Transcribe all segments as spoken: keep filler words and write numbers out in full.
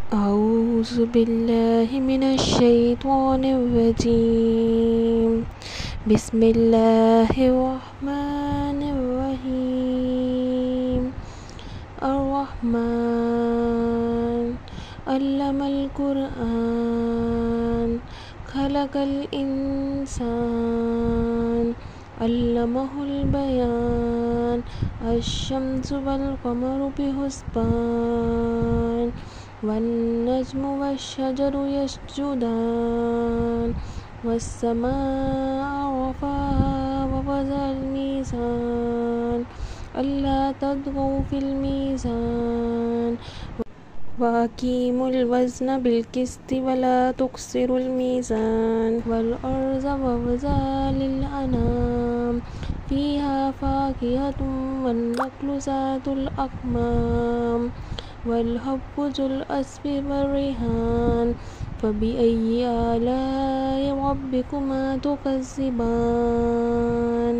أعوذ بالله من الشيطان الرجيم. بسم الله الرحمن الرحيم. الرحمن علم القرآن خلق الإنسان علمه البيان. الشمس والقمر بحسبان والنجم والشجر يسجدان والسماء رفعها ووضع الميزان ألا تطغوا في الميزان وأقيموا الوزن بالقسط ولا تخسروا الميزان والأرض وضعها للأنام فيها فاكهة والنخل ذات الأكمام والحب ذو العصف والريحان. فبأي آلاء ربكما تكذبان؟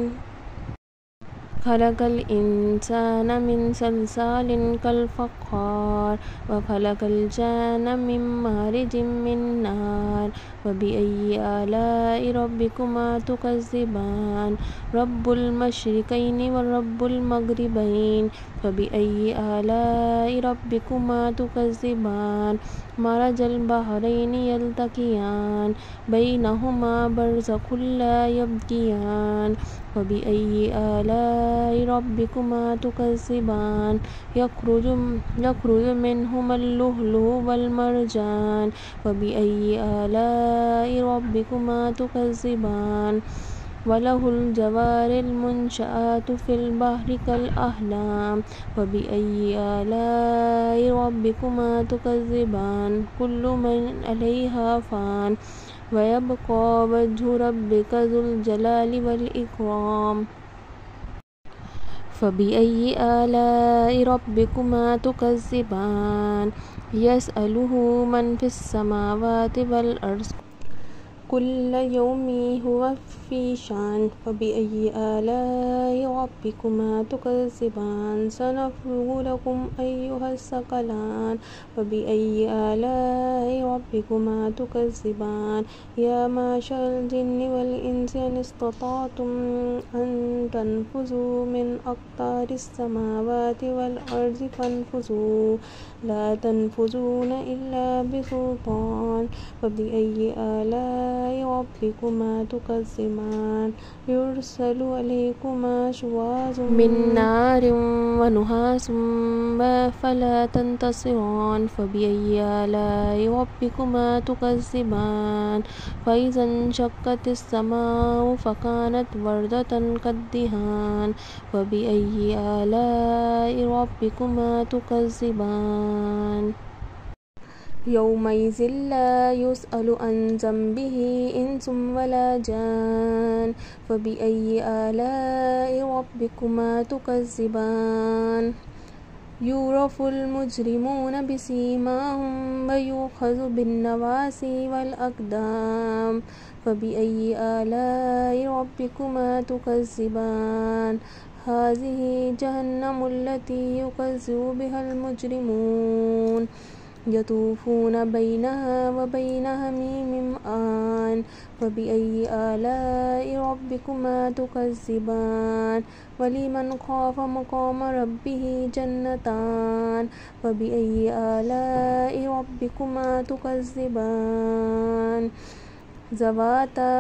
خلق الإنسان من صلصال كالفخار وخلق الجان من مارج من نار. فبأي آلاء ربكما تكذبان؟ رب المشرقين ورب المغربين. فبأي آلاء ربكما تكذبان؟ مرج البحرين يلتقيان بينهما برزخ لا يبغيان. فبأي آلاء ربكما تكذبان؟ يخرج يخرج منهما اللؤلؤ والمرجان. فبأي آلاء ربكما تكذبان؟ وله الجوار المنشآت في البحر كالأعلام. فبأي آلاء ربكما تكذبان؟ كل من عليها فان ويبقى وجه ربك ذو الجلال والإكرام. فبأي آلاء ربكما تكذبان؟ يسأله من في السماوات والأرض كل يوم هو في شان. فبأي آلاء ربكما تكذبان؟ سنفرغ لكم أيها الثقلان. فبأي آلاء ربكما تكذبان؟ يا معشر الجن والإنس إن استطعتم أن تنفذوا من أقطار السماوات والأرض فانفذوا لا تنفذون إلا بسلطان. فبأي آلاء ربكما تكذبان؟ يرسل عليكما شواظ من نار ونحاس فلا تنتصران. فبأي آلاء ربكما تكذبان؟ فإذا انشقت السماء فكانت وردة كالدهان. فبأي آلاء ربكما تكذبان؟ يومئذ لا يسأل عن ذنبه إنس ولا جان. فبأي آلاء ربكما تكذبان؟ يعرف المجرمون بسيماهم ويؤخذ بالنواصي والأقدام. فبأي آلاء ربكما تكذبان؟ هذه جهنم التي يكذب بها المجرمون يطوفون بينها وبين حميم آن. فبأي آلاء ربكما تكذبان؟ ولمن خاف مقام ربه جنتان. فبأي آلاء ربكما تكذبان؟ ذواتا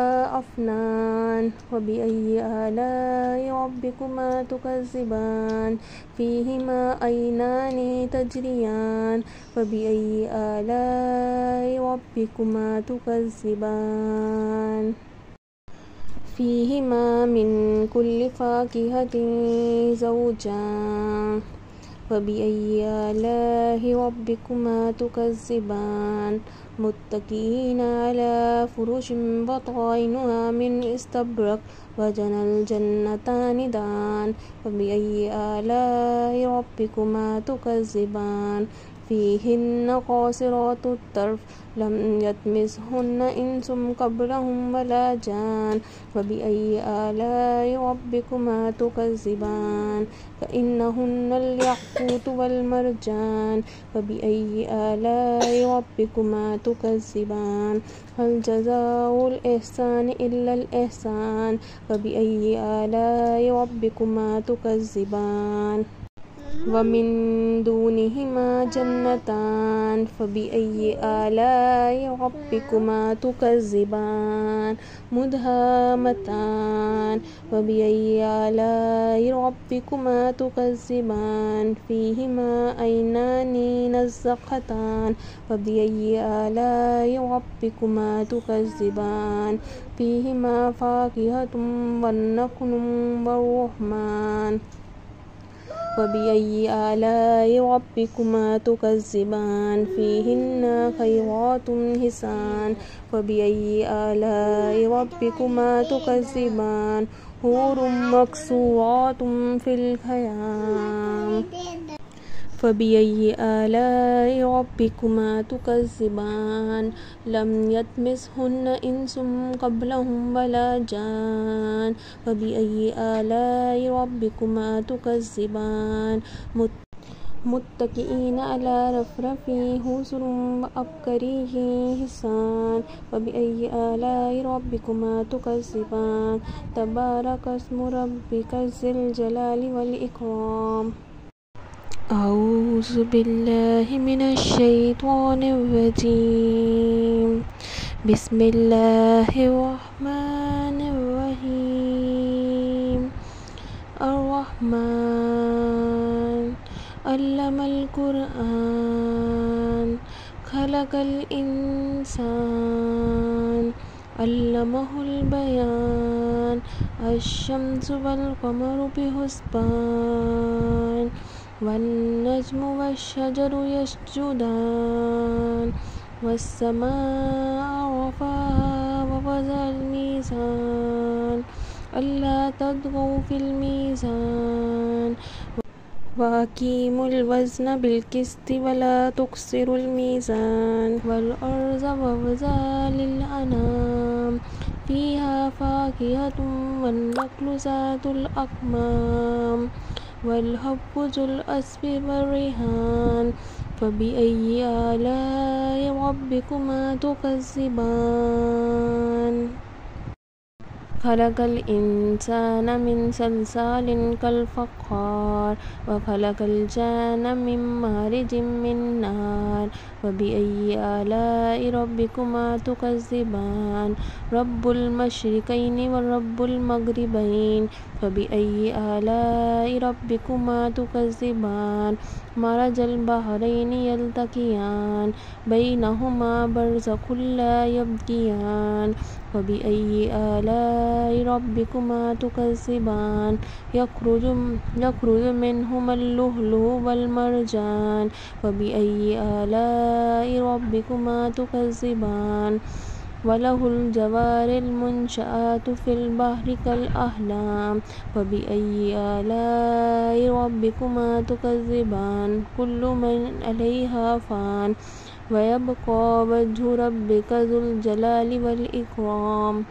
أفنان. وبأي آلاء ربكما تكذبان؟ فيهما عينان تجريان. فبأي آلاء ربكما تكذبان؟ فيهما من كل فاكهة زوجان. فبأي آلاء ربكما تكذبان؟ متكئين على فرش بطائنها من استبرق وجنى الجنتان دان. فبأي آلاء ربكما تكذبان؟ فيهن قاصرات الطرف لم يطمثهن إنس قبلهم ولا جان فبأي آلاء ربكما تكذبان كأنهن الياقوت والمرجان فبأي آلاء ربكما تكذبان هل جزاء الإحسان إلا الإحسان فبأي آلاء ربكما تكذبان ومن دونهما جنتان فبأي آلاء ربكما تكذبان مدهامتان فبأي آلاء ربكما تكذبان فيهما عينان نزختان فبأي آلاء ربكما تكذبان فيهما فاكهة والنخل والرحمان فبأي آلاء ربكما تكذبان فيهن خيرات حسان فبأي آلاء ربكما تكذبان حور مقصورات في الخيام فبأي آلاء ربكما تكذبان لم يطمثهن إنس قبلهم ولا جان فبأي آلاء ربكما تكذبان متكئين على رفرف خضر وعبقري حسان فبأي آلاء ربكما تكذبان تبارك اسم ربك ذي الجلال والإكرام أعوذ بالله من الشيطان الرجيم بسم الله الرحمن الرحيم الرحمن علم القرآن خلق الإنسان علمه البيان الشمس والقمر بحسبان والنجم والشجر يسجدان والسماء رفعها ووضع الميزان ألا تطغوا في الميزان وأقيموا الوزن بالقسط ولا تخسروا الميزان والأرض ووضعها للأنام فيها فاكهة والنخل ذات الأكمام والحب ذو العصف والريحان فبأي آلاء ربكما تكذبان خلق الإنسان من صلصال كالفخار وخلق الجان من مارج من نار فبأي آلاء ربكما تكذبان رب المشرقين ورب المغربين فبأي آلاء ربكما تكذبان مرج البحرين يلتقيان بينهما برزخ لا يبغيان فبأي آلاء ربكما تكذبان يخرج يخرج منهما اللؤلؤ والمرجان فبأي آلاء ربكما تكذبان وله الجوار المنشآت في البحر كالأعلام فبأي آلاء ربكما تكذبان كل من عليها فان ويبقى وجه ربك ذو الجلال والإكرام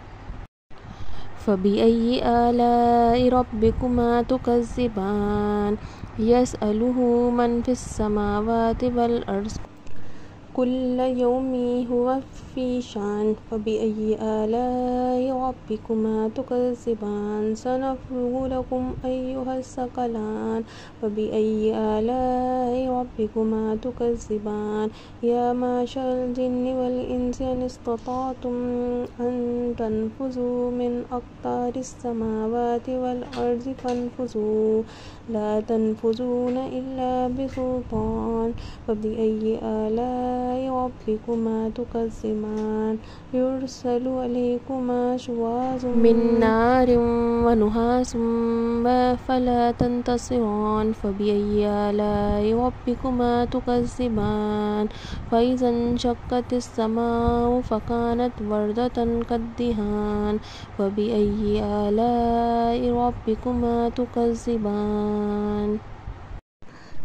فبأي آلاء ربكما تكذبان يسأله من في السماوات والأرض كل يوم هو في شان فبأي آلاء ربكما تكذبان سنفرغ لكم أيها الثقلان فبأي آلاء ربكما تكذبان يا معشر الجن والإنس إن استطعتم أن تنفذوا من أقطار السماوات والأرض فانفذوا لا تنفذون إلا بسلطان فبأي آلاء ربكما تكذبان يرسل عليكما شواظ من نار ونحاس فلا تنتصران فبأي آلاء ربكما تكذبان فإذا انشقت السماء فكانت وردة كالدهان فبأي آلاء ربكما تكذبان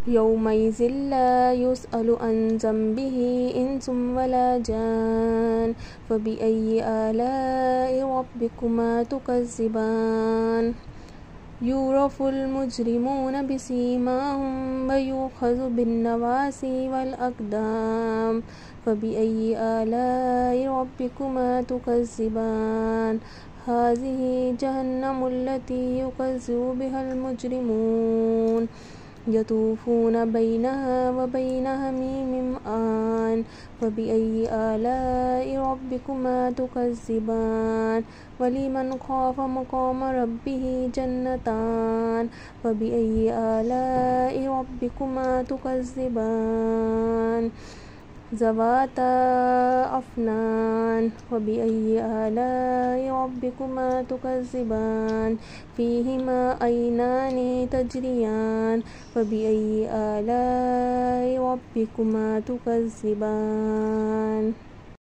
يومئذ لا يسأل عن ذنبه إنس ولا جان فبأي آلاء ربكما تكذبان يعرف المجرمون بسيماهم ويؤخذ بالنواصي والأقدام فبأي آلاء ربكما تكذبان هذه جهنم التي يكذب بها المجرمون يطوفون بينها وبين حميم آن فبأي آلاء ربكما تكذبان ولمن خاف مقام ربه جنتان فبأي آلاء ربكما تكذبان ذواتا أفنان وبأي آلاء ربكما تكذبان فيهما عينان تجريان فبأي آلاء ربكما تكذبان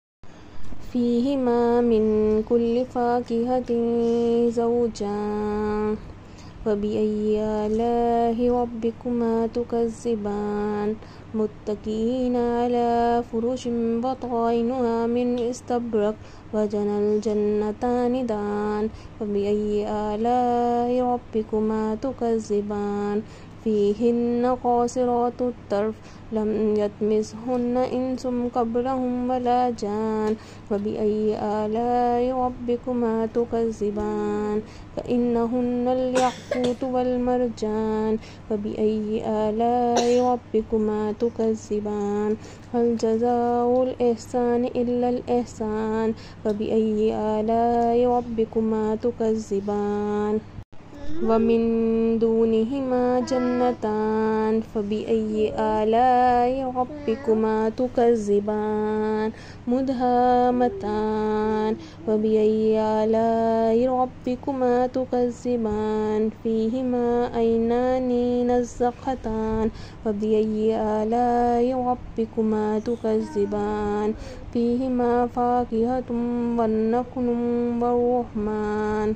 فيهما من كل فاكهة زوجان فبأي آلاء ربكما تكذبان متكئين على فرش بطائنها من استبرق وجنى الجنتان دان فبأي آلاء ربكما تكذبان فيهن قاصرات الطرف لم يطمثهن إنس قبلهم ولا جان فبأي آلاء ربكما تكذبان كأنهن الياقوت والمرجان فبأي آلاء ربكما تكذبان هل جزاء الإحسان إلا الإحسان فبأي آلاء ربكما تكذبان ومن دونهما جنتان فبأي آلاء ربكما تكذبان مدهامتان فبأي آلاء ربكما تكذبان فيهما عينان نزختان فبأي آلاء ربكما تكذبان فيهما فاكهة والنخل والرحمان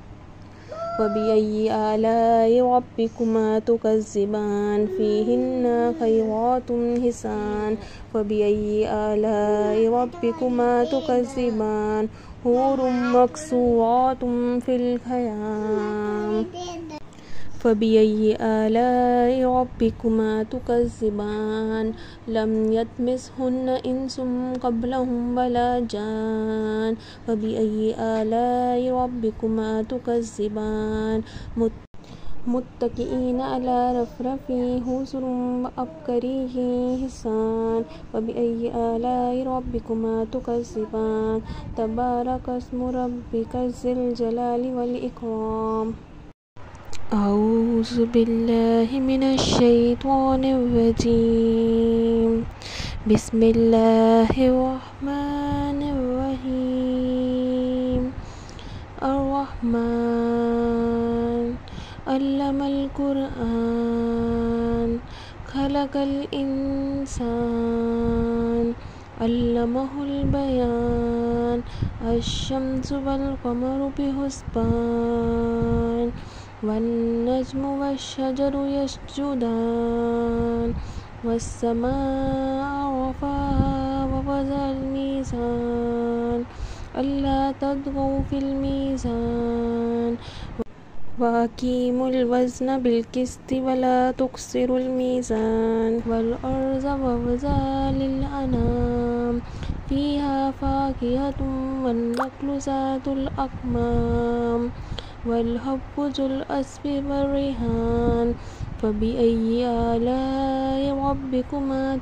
فبأي آلاء ربكما تكذبان فيهن خيرات حسان فبأي آلاء ربكما تكذبان حور مقصورات في الخيام فبأي آلاء ربكما تكذبان لم يطمثهن إنس قبلهم ولا جان فبأي آلاء ربكما تكذبان متكئين على رفرف خضر وأبقريه حسان فبأي آلاء ربكما تكذبان تبارك اسم ربك ذي الجلال والإكرام أعوذ بالله من الشيطان الرجيم بسم الله الرحمن الرحيم الرحمن علم القرآن خلق الإنسان علمه البيان الشمس والقمر بحسبان والنجم والشجر يسجدان والسماء رفعها ووضع الميزان ألا تطغوا في الميزان وأقيموا الوزن بالقسط ولا تخسروا الميزان والأرض ووضعها للأنام فيها فاكهة والنخل ذات الأكمام والحب ذو العصف والريحان فبأي آلاء ربكما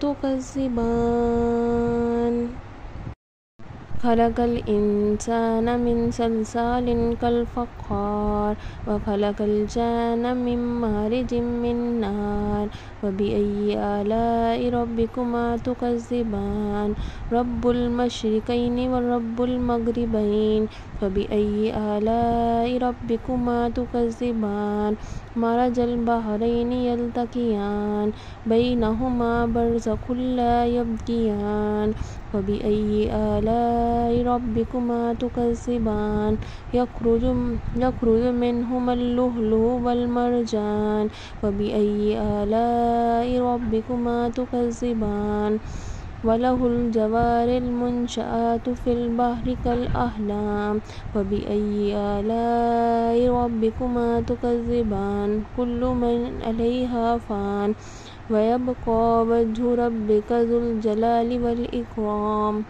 تكذبان خلق الإنسان من صلصال كالفخار وخلق الجان من مارج من نار فبأي آلاء ربكما تكذبان رب المشرقين ورب المغربين فبأي آلاء ربكما تكذبان मरजल बहरैनि यल्तक़ियान बैनहुमा बरज़ख़ुन ला यब्ग़ियान फ़बिअय्यि आलाइ रब्बिकुमा तुकज़्ज़िबान यख़रुजु यख़रुजु मिनहुमल लुअ्लुअु वल मरजान फ़बिअय्यि आलाइ रब्बिकुमा तुकज़्ज़िबान वलहुल जवारिल मुनशआतु फ़िल बहरि कल अअलाम फ़बिअय्यि आलाइ रब्बिकुमा तुकज़्ज़िबान कुल्लु मन अलैहा फ़ान वयब्क़ा वज्हु रब्बिका ज़ुल जलालि वल इकराम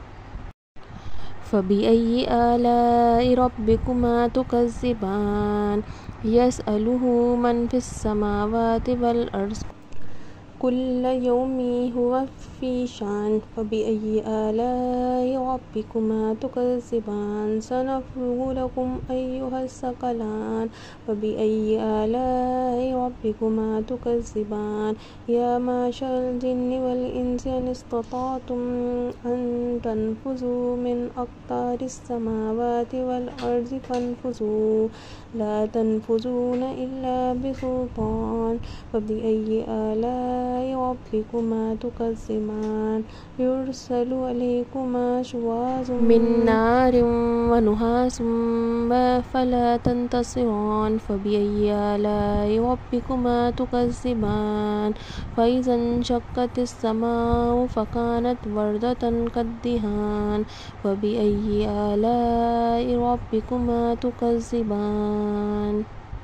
फ़बिअय्यि आलाइ रब्बिकुमा तुकज़्ज़िबान यसअलुहु मन फ़िस समावाति वल अर्ज़ कुल्ल यौमिन हुवा फ़ी शान फ़बिअय्यि आलाइ रब्बिकुमा तुकज़्ज़िबान सनफ़्रुगु लकुम अय्युहस सक़लान फ़बिअय्यि आलाइ रब्बिकुमा तुकज़्ज़िबान या माशरल जिन्नि वल इंसि इन इस्तताअतुम अन तनफ़ुज़ू मिन अक़तारिस समावाति वल अर्ज़ि फ़न्फ़ुज़ू ला तनफ़ुज़ूना इल्ला बिसुल्तान फ़बिअय्यि आलाइ रब्बिकुमा तुकज़्ज़िबान युरसलु अलैकुमा शुवाज़ुम मिन नारिन व नुहासुम फला तंतसिरान फ़बिअय्यि आलाइ रब्बिकुमा तुकज़्ज़िबान फ़इज़ा इंशक़्क़तिस समाउ फ़कानत वरदतन कद्दिहान फ़बिअय्यि आलाइ रब्बिकुमा तुकज़्ज़िबान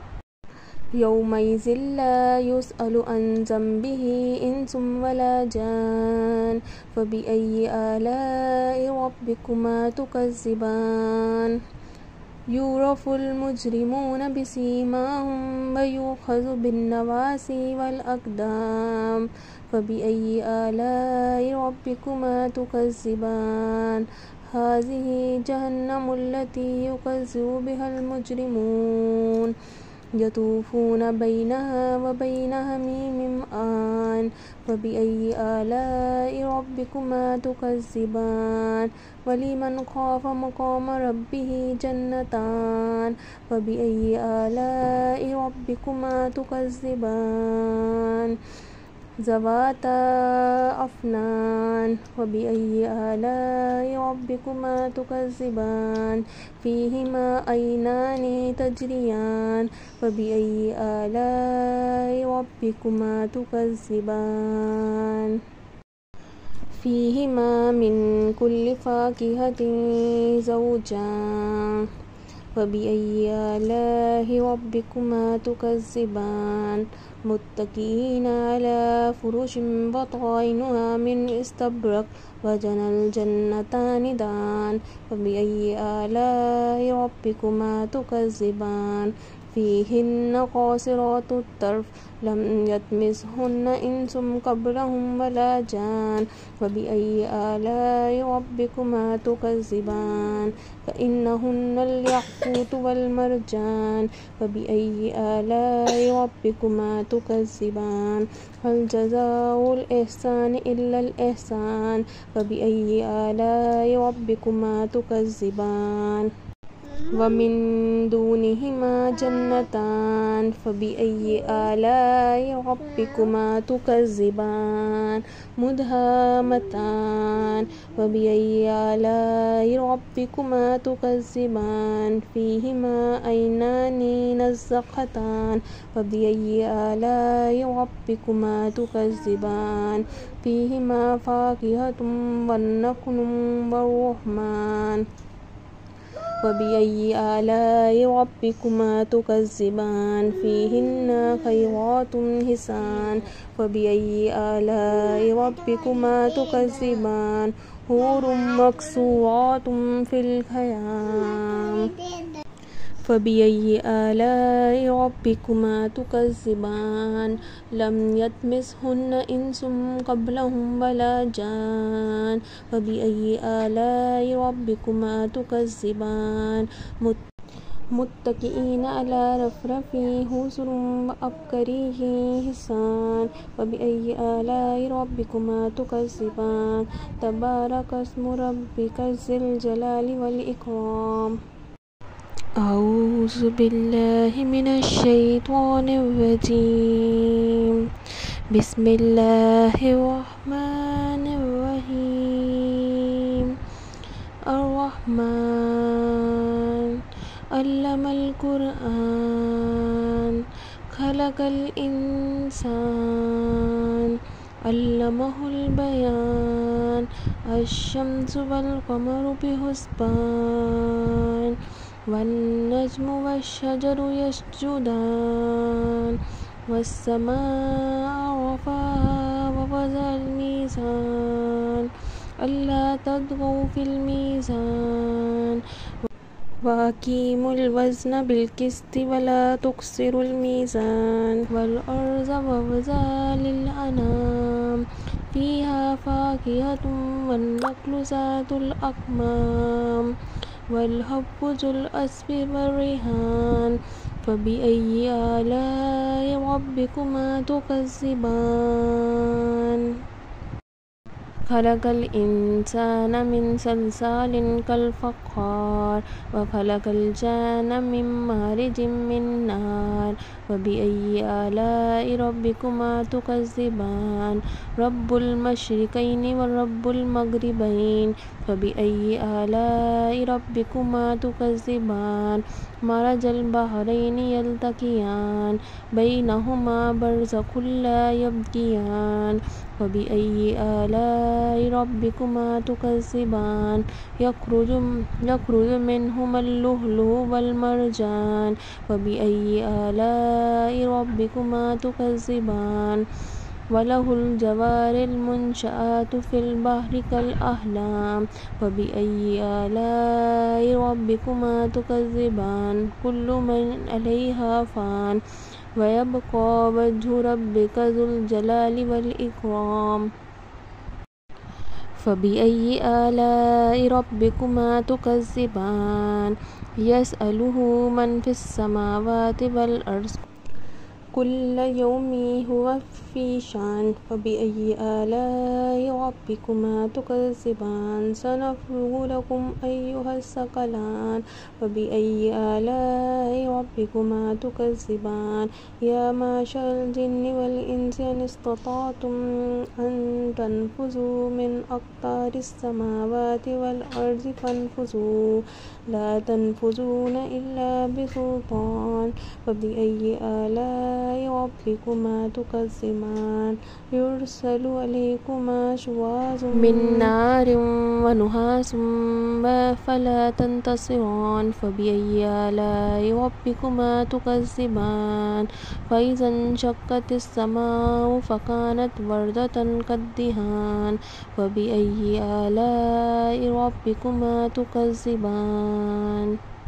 यौमइज़िन ला युसअलु अन ज़ंबिही इंसुम वला जान फ़बिअय्यि आलाइ रब्बिकुमा तुकज़्ज़िबान युरफ़ुल मुजरिमूना बिसीमाहुम व युख़ज़ु बिन्नवासी वल अक़दाम फ़बिअय्यि आलाइ रब्बिकुमा तुकज़्ज़िबान हाज़िही जहन्नमुल्लती युकज़्ज़िबु बिहल मुजरिमून यतूफ़ूना बैनहा व बैन हमीमिम आन फ़बिअय्यि आलाइ रब्बिकुमा तुकज़्ज़िबान वलिमन ख़ाफ़ मक़ाम रब्बिही जन्नतान फ़बिअय्यि आलाइ रब्बिकुमा तुकज़्ज़िबान ज़वाता अफ़नान फ़बिअय्यि आलाइ रब्बिकुमा तुकज़्ज़िबान फ़ीहिमा ऐनानि तजरियान फ़बिअय्यि आलाइ रब्बिकुमा तुकज़्ज़िबान फ़ीहिमा मिन कुल्लि फ़ाकिहतिन ज़ौजान फ़बिअय्यि आलाइ रब्बिकुमा तुकज़्ज़िबान मुत्तक़ीना अला फ़ुरुशिन बताइनुहा मिन इस्तबरक़ वजनल जन्नतानि दान फ़बिअय्यि आलाइ रब्बिकुमा तुकज़्ज़िबान फ़ीहिन्ना क़ासिरातुत तर्फ़ लम यतमिसहुन्ना इंसुन क़ब्लहुम वला जान फ़बिअय्यि आलाइ रब्बिकुमा तुकज़्ज़िबान कअन्नहुन्नल याक़ूतु वल मरजान फ़बिअय्यि आलाइ रब्बिकुमा तुकज़्ज़िबान हल जज़ाउल इहसानि इल्लल इहसान फ़बिअय्यि आलाइ रब्बिकुमा तुकज़्ज़िबान व मिन दूनिहिमा जन्नतान फ़बिअय्यि आलाइ रब्बिकुमा तुकज़्ज़िबान मुदहामतान फ़बिअय्यि आलाइ रब्बिकुमा तुकज़्ज़िबान फ़ीहिमा ऐनानि नज़्ज़ख़तान फ़बिअय्यि आलाइ रब्बिकुमा तुकज़्ज़िबान फ़ीहिमा फ़ाकिहतुन वन्नख़्लु वर्रुम्मान फ़बिअय्यि आलाइ रब्बिकुमा तुकज़्ज़िबान फ़ीहिन्ना ख़ैरातुन हिसान फ़बिअय्यि आलाइ रब्बिकुमा तुकज़्ज़िबान हूरुम मक़सूरातुन फ़िल ख़याम फ़बिअय्यि आलाइ रब्बिकुमा तुकज़्ज़िबान लम यतमिसहुन्ना इंसुन क़ब्लहुम वला जान फ़बिअय्यि आलाइ रब्बिकुमा तुकज़्ज़िबान मुत्तक़ीना अला रफ़रफ़िन हुसुरुम व अबकरिही हिसान फ़बिअय्यि आलाइ रब्बिकुमा तुकज़्ज़िबान तबारक अस्मु रब्बिका ज़िल जलालि वल इकराम أعوذ بالله من الشيطان الرجيم بسم الله الرحمن الرحيم الرحمن علم القرآن خلق الإنسان علمه البيان الشمس والقمر بحسبان والنجم والشجر يسجدان والسماء رفعها ووضع الميزان ألا تطغوا في الميزان وأقيموا الوزن بالقسط ولا تخسروا الميزان والأرض ووضعها للأنام فيها فاكهة والنخل ذات الأكمام والحب ذو العصف والريحان فبأي آلاء ربكما تكذبان خلق الإنسان من صلصال كالفخار وخلق الجان من مارج من نار وبأي آلاء ربكما تكذبان رب المشرقين ورب المغربين فبأي آلاء ربكما تكذبان مرج البحرين يلتقيان بينهما برزخ لا يبغيان وبأي آلاء ربكما تكذبان يخرج يخرج منهما اللؤلؤ والمرجان وبأي آلاء ربكما تكذبان وله الجوار المنشآت في البحر كالأعلام وبأي آلاء ربكما تكذبان كل من عليها فان ويبقى وجه ربك ذو الجلال والإكرام فبأي آلاء ربكما تكذبان يسأله من في السماوات والأرض كل يوم هو في شان فبأي آلاء ربكما تكذبان سنفرغ لكم أيها الثقلان فبأي آلاء ربكما تكذبان يا معشر الجن والإنس إن استطعتم أن تنفذوا من أقطار السماوات والأرض فانفذوا لا تنفذون إلا بسلطان فبأي آلاء ربكما تكذبان يرسل عليكما شواظ من نار ونحاس فلا تنتصران فبأي آلاء ربكما تكذبان فإذا انشقت السماء فكانت وردة كالدهان فبأي آلاء ربكما تكذبان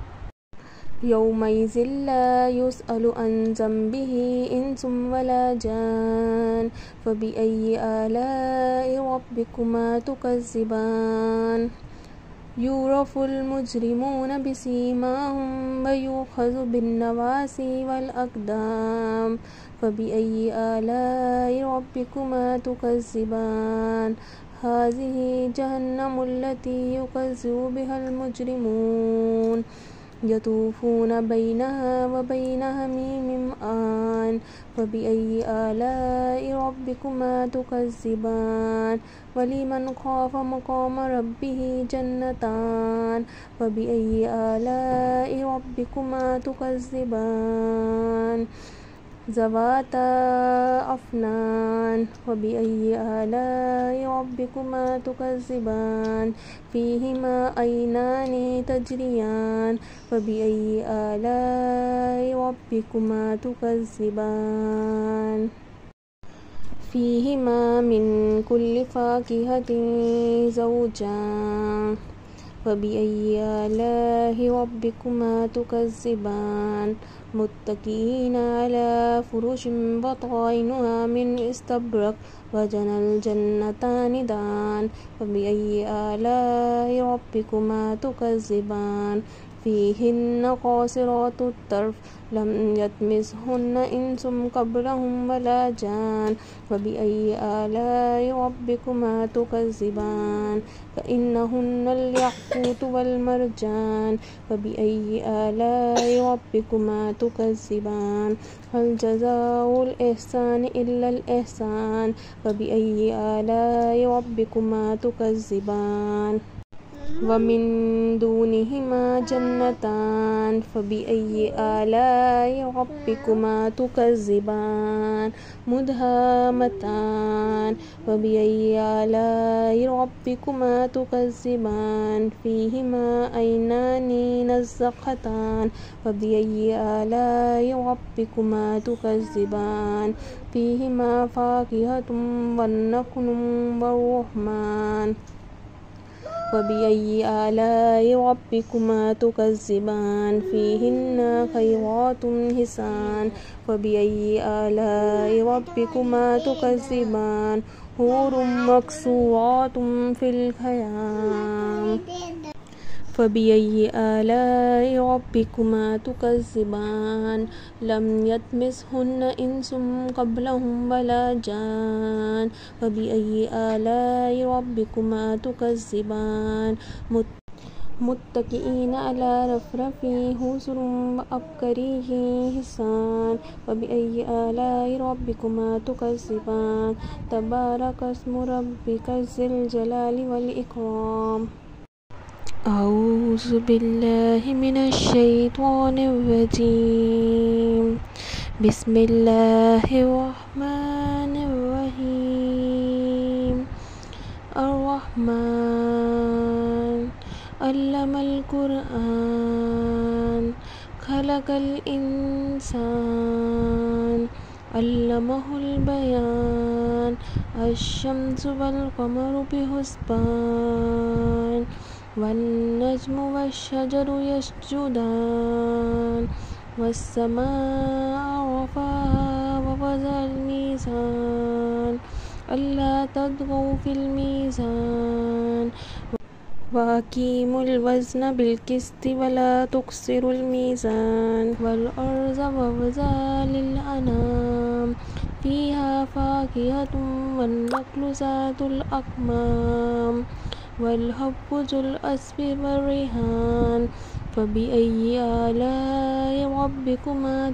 يومئذ لا يسأل عن ذنبه إنس ولا جان فبأي آلاء ربكما تكذبان يعرف المجرمون بسيماهم ويؤخذ بالنواصي والأقدام فبأي آلاء ربكما تكذبان هذه جهنم التي يكذب بها المجرمون يطوفون بينها وبين حميم آن فبأي آلاء ربكما تكذبان ولمن خاف مقام ربه جنتان فبأي آلاء ربكما تكذبان ذواتا أفنان وبأي آلاء ربكما تكذبان فيهما عينان تجريان فبأي آلاء ربكما تكذبان فيهما من كل فاكهة زوجان فبأي آلاء ربكما تكذبان متكئين على فرش بطائنها من استبرق وجنى الجنتان دان فبأي آلاء ربكما تكذبان فيهن قاصرات الطرف لم يطمثهن إنس قبلهم ولا جان فبأي آلاء ربكما تكذبان كأنهن الياقوت والمرجان فبأي آلاء ربكما تكذبان هل جزاء الإحسان إلا الإحسان فبأي آلاء ربكما تكذبان ومن دونهما جنتان فبأي آلاء ربكما تكذبان مدهامتان فبأي آلاء ربكما تكذبان فيهما عينان نزختان فبأي آلاء ربكما تكذبان فيهما فاكهة والنخل والرحمان فبأي آلاء ربكما تكذبان فيهن خيرات حسان فبأي آلاء ربكما تكذبان حور مقصورات في الخيام فبأي آلاء ربكما تكذبان لم يطمثهن إنس قبلهم ولا جان فبأي آلاء ربكما تكذبان متكئين على رفرف خضر وعبقري حسان فبأي آلاء ربكما تكذبان تبارك اسم ربك ذي الجلال والإكرام أعوذ بالله من الشيطان الرجيم بسم الله الرحمن الرحيم الرحمن علم القرآن خلق الإنسان علمه البيان الشمس والقمر بحسبان والنجم والشجر يسجدان والسماء رفعها ووضع الميزان ألا تطغوا في الميزان وأقيموا الوزن بالقسط ولا تخسروا الميزان والأرض ووضعها للأنام فيها فاكهة والنخل ذات الأكمام والحب ذو العصف والريحان فبأي آلاء ربكما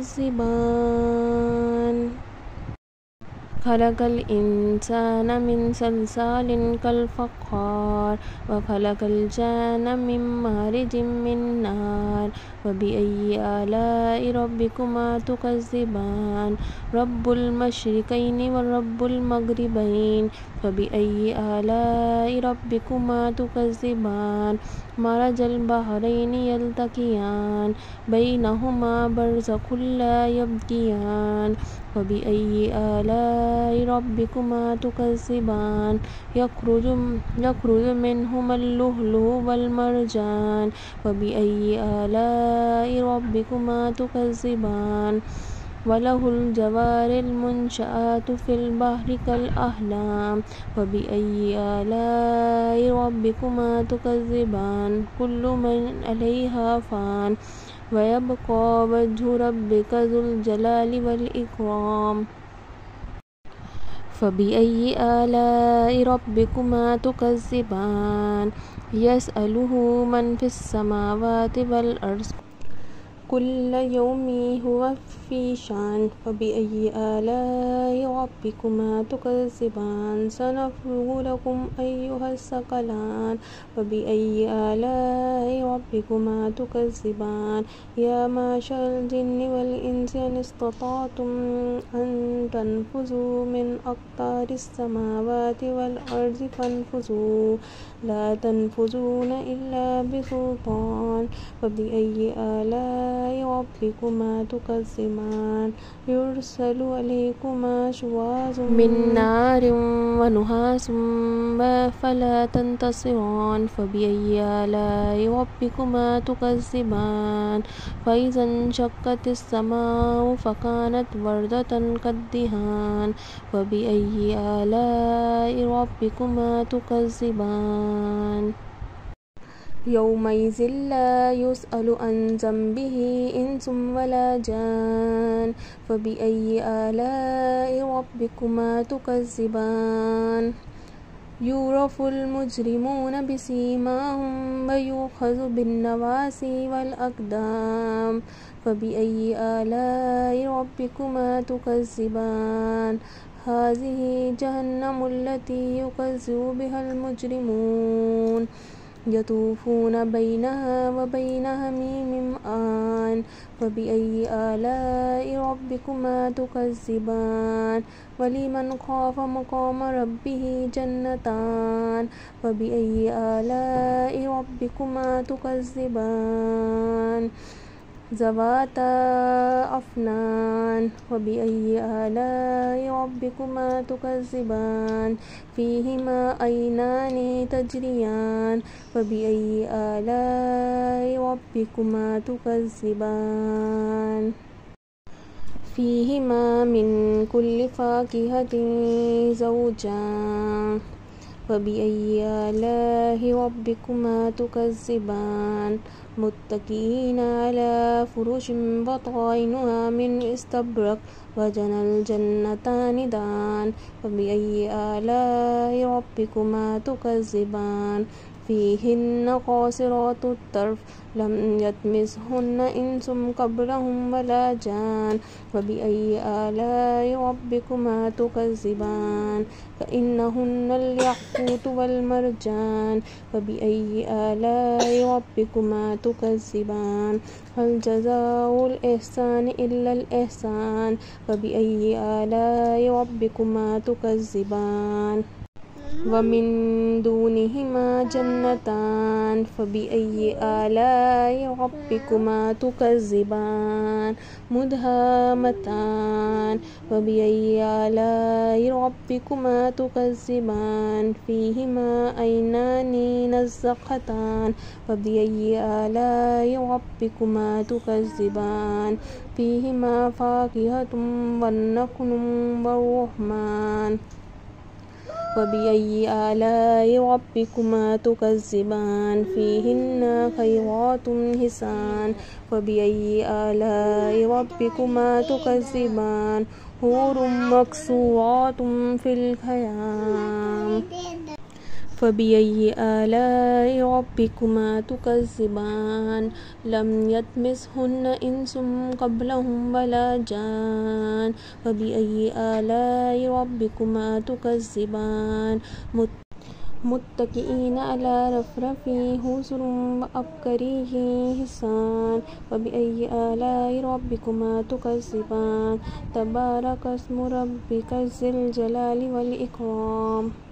تكذبان خلق الإنسان من صلصال كالفخار وخلق الجان من مارج من نار فبأي آلاء ربكما تكذبان رب المشرقين ورب المغربين فبأي آلاء ربكما تكذبان مرج البحرين يلتقيان بينهما برزخ لا يبغيان فبأي آلاء ربكما تكذبان يخرج يخرج منهما اللؤلؤ والمرجان فبأي آلاء ربكما تكذبان وله الجوار المنشآت في البحر كالأعلام فبأي آلاء ربكما تكذبان كل من عليها فان ويبقى وجه ربك ذو الجلال والإكرام فبأي آلاء ربكما تكذبان يسأله من في السماوات والأرض كل يوم هو في شان فبأي آلاء ربكما تكذبان سنفرغ لكم أيها الثقلان فبأي آلاء ربكما تكذبان يا معشر الجن والإنس إن استطعتم أن تنفذوا من أقطار السماوات والأرض فانفذوا لا تنفذون إلا بسلطان فبأي آلاء ربكما تكذبان يرسل عليكما شواظ من نار ونحاس فلا تنتصران فبأي آلاء ربكما تكذبان فإذا انشقت السماء فكانت وردة كالدهان فبأي آلاء ربكما تكذبان यौमइज़िन ला युस्अलु अन ज़ंबिही इंसुम वला जान फ़बिअय्यि आलाइ रब्बिकुमा तुकज़्ज़िबान युरफ़ुल मुजरिमून बिसीमाहुम व युख़ज़ु बिन्नवासी वल अक़दाम फ़बिअय्यि आलाइ रब्बिकुमा तुकज़्ज़िबान हाज़िही जहन्नमुल्लती युकज़्ज़िबु बिहल मुजरिमून यतूफ़ून बैनहा व बैन हमीमिम आन फ़बिअय्यि आलाइ रब्बिकुमा तुकज़्ज़िबान वलिमन ख़ाफ़ मक़ाम रब्बिही जन्नतान फ़बिअय्यि आलाइ रब्बिकुमा तुकज़्ज़िबान ज़वाता अफ़नान फ़बिअय्यि आलाइ रब्बिकुमा तुकज़्ज़िबान फ़ीहिमा ऐनानि तजरियान फ़बिअय्यि आलाइ रब्बिकुमा तुकज़्ज़िबान फ़ीहिमा मिन कुल्लि फ़ाकिहतिन ज़ौजान फ़बिअय्यि आलाइ रब्बिकुमा तुकज़्ज़िबान मुत्तक़ीना अला फ़ुरुशिन बताइनुहा मिन इस्तबरक़ वजनल जन्नतानि दान फ़बिअय्यि आलाइ रब्बिकुमा तुकज़्ज़िबान फ़ीहिन्ना क़ासिरातुत तर्फ़ लम यतमिसहुन्ना इंसुम क़ब्लहुम वला जान फ़बिअय्यि आलाइ रब्बिकुमा तुकज़्ज़िबान कअन्नहुन्नल याक़ूत वल मरजान फ़बिअय्यि आलाइ रब्बिकुमा तुकज़्ज़िबान हल जज़ाउल इहसानि इल्लल इहसान फ़बिअय्यि आलाइ रब्बिकुमा तुकज़्ज़िबान वमिन दूनिहिमा जन्नतान फ़बिअय्यि आलाइ रब्बिकुमा तुकज़्ज़िबान मुदहामतान फ़बिअय्यि आलाइ रब्बिकुमा तुकज़्ज़िबान फ़ीहिमा ऐनानि नज़्ज़ख़तान फ़बिअय्यि आलाइ रब्बिकुमा तुकज़्ज़िबान फ़ीहिमा फ़ाकिहतुन वन्नख़्लु वर्रुम्मान फ़बिअय्यि आलाइ रब्बिकुमा तुकज़्ज़िबान फ़ीहिन्ना ख़ैरातुन हिसान फ़बिअय्यि आलाइ रब्बिकुमा तुकज़्ज़िबान हूरुम मक़सूरातुन फ़िल ख़याम फ़बिअय्यि आलाइ रब्बिकुमा तुकज़्ज़िबान लम यतमिसहुन्ना इंसुम क़ब्लहुम वला जान फ़बिअय्यि आलाइ रब्बिकुमा तुकज़्ज़िबान मुत्तक़ीना अला रफ़रफ़िन हुसुरुम व अबकरिही हिसान फ़बिअय्यि आलाइ रब्बिकुमा तुकज़्ज़िबान तबारकस्मु रब्बिकज़्ज़िल जलालि वल इकराम।